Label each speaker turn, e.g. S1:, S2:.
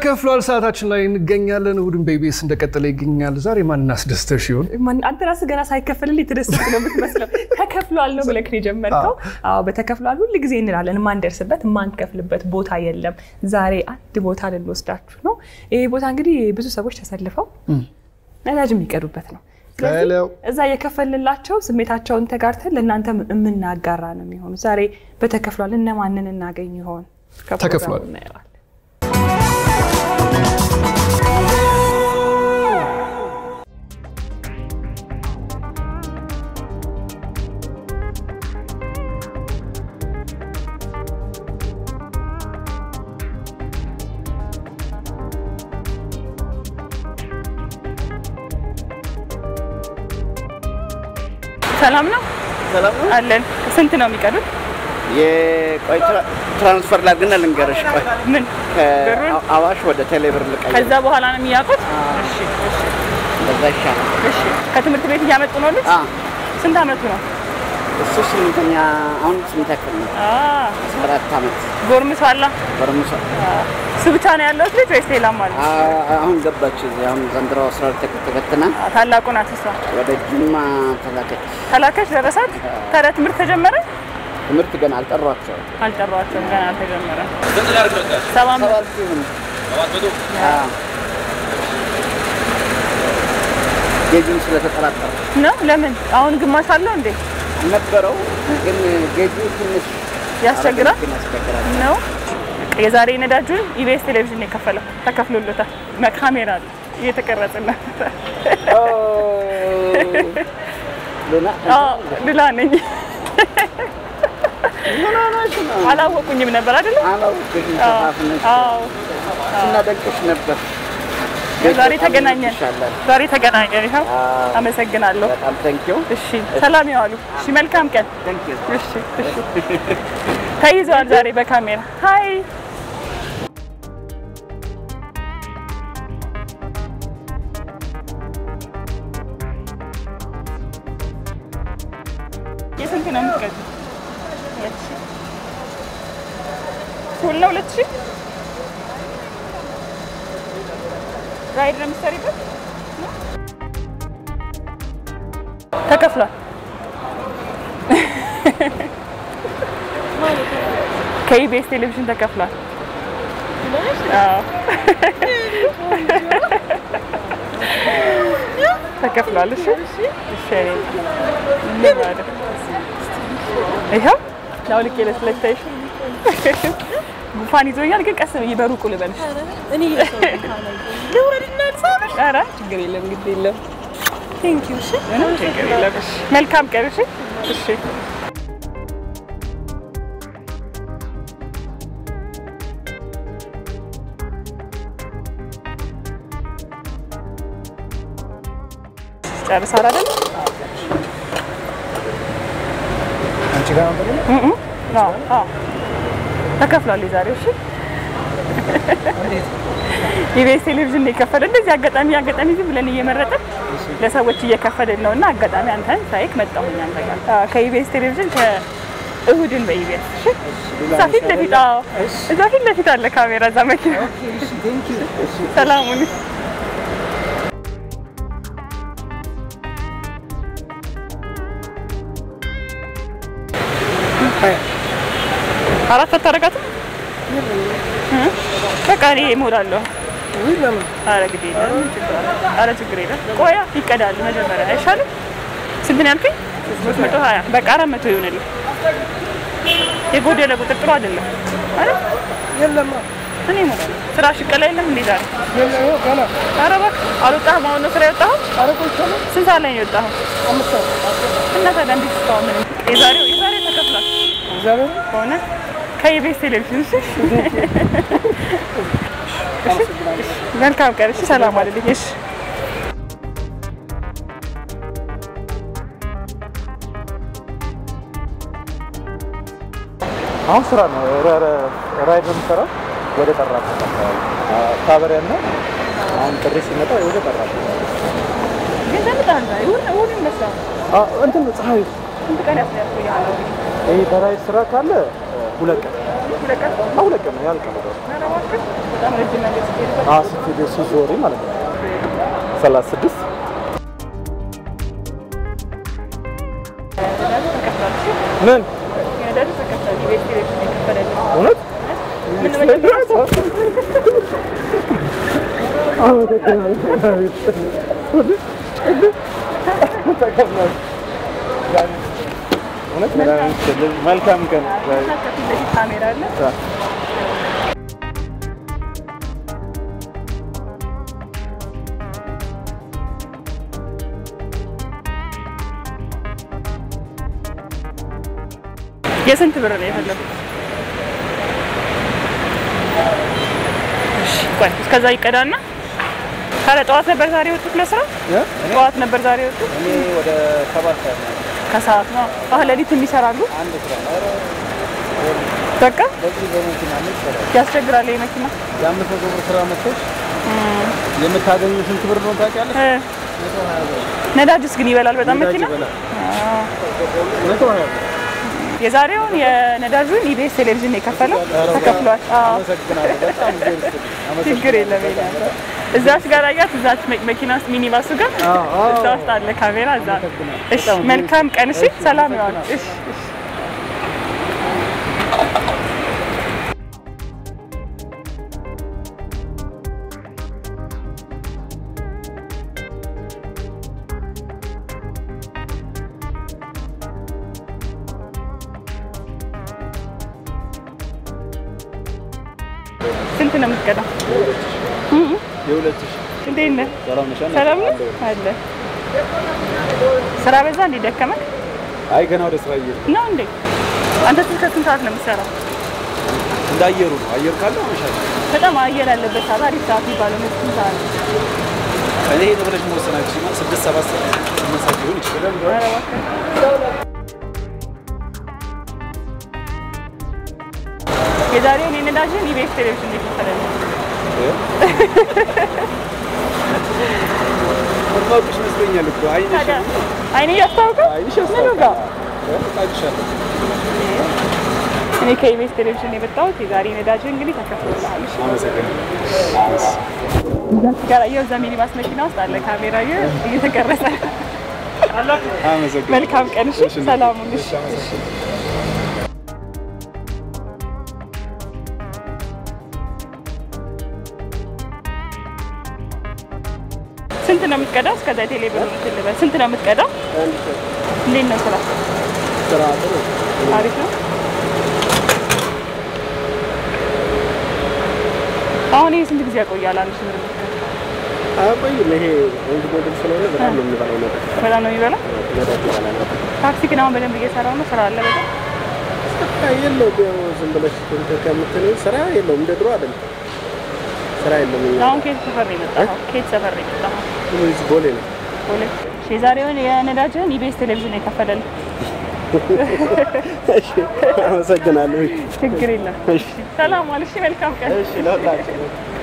S1: ተከፍሏል ሰዓታችን ላይ እንገኛለን እሁድን ቤቢስ እንደቀጠለ ይገኛል ዛሬ ማን እናስደስተሽ ይሆን
S2: ማን አንተ ራስ ገና ሳይከፈልልኝ ተደስተሽ ነው የምትመስለው ተከፍሏል ነው ብለክ ነው ጀመርከው አዎ በተከፍሏል ሁሉ ጊዜ እንላለን ማን ደርስበት ማን ከፍልበት ቦታ የለም ዛሬ አንድ ቦታ ልንወስዳችሁ ነው ይሄ ቦታ እንግዲህ ብዙ ሰዎች ተሰልፈው ነዳጅ የሚቀዱበት ነው እዛ የከፈልላቸው ስሜታቸውን ተጋርተን ለእናንተ ምናጋራ ነው የሚሆነው ዛሬ በተከፍሏል እነማንን እናገኝ ይሆን
S1: ተከፍሏል
S2: ሰላም ነው አለን ስንት ነው የሚቀዱት
S3: የቆይ ትራንስፈር ላግና ልንገርሽ ቆይ
S2: ምን
S3: አዋሽ ወደ ቴሌብር ልቀይ
S2: ከዛ በኋላ ነው የሚያቁት እሺ
S3: በዛ ይሻላል
S2: እሺ ከትምህርት ቤት እያመጡ ነው ልጅ ስንት አመቱ ነው
S3: እሱ ስምንተኛ አሁን ስምንተኛ ነው 14 አመት ጎርምሷላ
S2: ስብቻ ነው ያለው ልጅ ወይስ ሌላም አለ
S3: አሁን ገባች አሁን ዘንድሮ 12 ተከተና
S2: ታላቁ ናት እሷ
S3: ወደ ጅማ
S2: ተላከች ደረሳት ታዲያ ትምህርት ተጀመረ
S3: ትምህርት ገና አልጠሯቸው
S2: ገና አልተጀመረ ሰላም
S3: ጌጁን ስለተጠራጠረ
S2: ነው ለምን አሁን ግማሽ አለው እንዴ
S3: ነበረው ግን ጌጁ ትንሽ
S2: ያስቸግራል ነው የዛሬ ነዳጁን ኢቢኤስ ቴሌቪዥን የከፈለው ተከፍሎለታል በካሜራ እየተቀረጸና ሉላ ነኝ አላወቁኝም ነበር አይደል
S3: አላወቁኝም አዎ እናደንቅሽ ነበር
S2: ዛሬ ተገናኘን ይሄው አመሰግናለሁ
S3: በጣም ታንኪዩ
S2: እሺ ሰላም ይዋሉ እሺ መልካም ቀን
S3: ታንኪዩ
S2: እሺ ተይዟል ዛሬ በካሜራ ሃይ የስንት ነው የምትቀዱ ሁሉ 2000 ራይድ ነው የምትሰሪበት ተከፍሏል ከኢቢኤስ ቴሌቪዥን ተከፍሏል አዎ ተከፍሏል እሺ እሺ ይሄው ላውልቄ ለስለታይሽ ጉፋን ይዞኛል ግን ቀስ ይበሩቁ ልበልሽ እኔ ለወረድና ጻፈሽ አራ ችግር የለም ግድ የለም ቴንክ ዩ እሺ ችግር የለም መልካም ቀን እሺ እሺ ጨርሳራ አይደል
S1: አንቺ ጋር ነው
S2: አዎ ተከፍሏል ዛሬው እሺ ኢቢኤስ ቴሌቪዥን የከፈለ እንደዚህ አጋጣሚ ዝም ብለን እየመረጠን ለሰዎች እየከፈልን ነውና አጋጣሚ አንተን ሳይክ መጣሁኝ አንተ ጋር ከኢቢኤስ ቴሌቪዥን ከእሁድን በኢቢኤስ እሺ ዛፊት ለፊት አለ ካሜራ እዛ መኪና
S3: እሺ ቴንክ ዩ
S2: ሰላሙን አራት ተረጋግጥ በቃ እኔ እሞላለሁ
S1: ወይ ለምን
S2: አረግዴ አረ ችግር የለም ቆያ ይቀዳል መጀመሪያ አይሻልም ስንት ነው ያልከኝ 320 በቃ 400 ይሆናል የጎደለ ቁጥር ጥሩ አይደለም አይደል
S1: የለም
S2: እኔ እሞላለሁ ስራሽ ቀላ የለም እንዴ ዛሬ
S1: የለም ገና
S2: አረ በቃ አልወጣህም አሁን ነው ስራ የወጣኸው
S1: አረ ቆይቶ ነው
S2: ስንት ሰዓት ላይ ነው የወጣኸው
S1: 5 ሰዓት
S2: እና ታዲያ እንዴት እስካሁን ምን የዛሬው ተከፍሏል
S1: ዛሬው
S2: ሆነ ከኢቢኤስ ቴሌቪዥን መልካም ቀን እሺ ሰላም አለልኝ እሺ
S4: አሁን ስራ ነው ራይድ ነው የምሰራው ወደ ጠራታ ታበሪያና አሁን ጥሪ ሲመጣ ወደ ጠራታ
S2: ግን ተመጣጣኝ ነው ይመስላል
S4: እንትን ፀሐይ
S2: ስንት ቀን ያስፈልጋል
S4: ይሄ በራይድ ስራ ካለ ሁለት ቀን ሁለት ቀን ነው ያልቀው።
S2: በጣም ረጅም ነገር ስትሄድ
S4: ስትሄድ ሱዙሪ ማለት ነው 36 ምን
S2: ነዳጅ ተከፈለ ቤት ቤት ተከፈለ
S4: እውነት
S2: ምን መጀመሪያ
S4: መልካም ቀን
S2: ካሜራ አለ የስንት ብር ነው የፈለኩት? እሺ ቆይ እስከዛ ይቀዳና ታዲያ ጠዋት ነበር ዛሬ ወጥቶ ለስራ ጠዋት ነበር ዛሬ ወጥቶ
S4: እኔ ወደ 7 ሰዓት ነው
S2: ከሰዓት ነው ሌሊት የሚሰራሉ
S4: አንድ ስራ ነው
S2: በቃ
S4: በዚህ በመኪና ነው ይሰራል
S2: ያስቸግራል ይሄ መኪና
S4: የ500 ብር ስራ መጥቶሽ የምታገኙ ስንት ብር ነው ታውቂያለሽ?
S2: ነዳጅስ ግን ይበላል በጣም መኪና የዛሬውን የነዳጁን ኢቢኤስ ቴሌቪዥን የከፈለው ተከፍሏል።
S4: አመሰግናለሁ በጣም
S2: ችግር የለም እዛች ጋር አያት እዛች መኪና ውስጥ ሚኒባሱ ጋር እዛ ውስጥ አለ ካሜራ እዛ እሺ መልካም ቀን እሺ ሰላም ይሁን እሺ ስንት ነው የምትቀዳው?
S4: የ2000
S2: እንዴት ነህ? ሰላም ነው አለ ስራ በዛ እንዴ ደከመክ?
S4: አይ ገና ወደ ስራ እየሄድኩ
S2: ነው እንዴ? አንተ ስንት ሰዓት ነው የምትሰራው?
S4: እንዳየሩ ነው አየር ካለ አመሻለሁ
S2: በጣም አየር ያለበት ሰዓት አሪፍ ሰዓት ይባላል ነው ስንት ሰዓት?
S4: እኔ ተብለሽ መወሰናችሁ 6 7 ሰዓት ሊሆን ይችላል።
S2: የዛሬውን የነዳጅን ኢቢኤስ ቴሌቪዥን ይከፈላል።
S4: ወጣውሽ መስለኛል እኮ
S2: አይኔ ያስታውቃል። ምን ጋር እኔ ከኢቢኤስ ቴሌቪዥን የመጣሁት የዛሬ ነዳጅ እንግዲህ ተከፍሎልሃል። እሺ
S4: አመሰግናለሁ።
S2: ጋር እዛ ሚኒባስ መኪና ውስጥ አለ ካሜራ እየተቀረጸ
S4: አመሰግናለሁ።
S2: መልካም ቀን እሺ ሰላም ሁኑ እሺ ስንት ነው የምትቀዳው? እስከዛ ቴሌብር ልትልበል ስንት ነው የምትቀዳው? እንዴት ነው ስራ?
S4: ስራ ጥሩ
S2: አሪፍ ነው። አሁን ይሄ ስንት ጊዜ ያቆያል? አንድ ሺህ ብር
S4: አቆይ ለሄ ወንድ ሞዴል ስለሆነ በጣም ነው የሚበላው ነገር
S2: በጣም ነው የሚበላው። ታክሲ ግን አሁን በደንብ እየሰራው ነው። ስራ አለ በጣም
S4: የለውም። ዝም ብለሽ ከምትለው ስራ የለውም። እንደ ድሮ አይደለም። ስራ የለውም።
S2: አሁን ከየት ሰፈር ነው የመጣው? ከየት ሰፈር ነው የመጣው?
S4: እዚህ ቦሌ ነው።
S2: ቦሌ የዛሬውን የነዳጅን ኢቢኤስ ቴሌቪዥን የከፈለልኝ።
S4: እሺ አመሰግናለሁ።
S2: ችግር የለም። ሰላም ዋልሽ። መልካም ቀን።
S4: እሺ ለሁላችሁ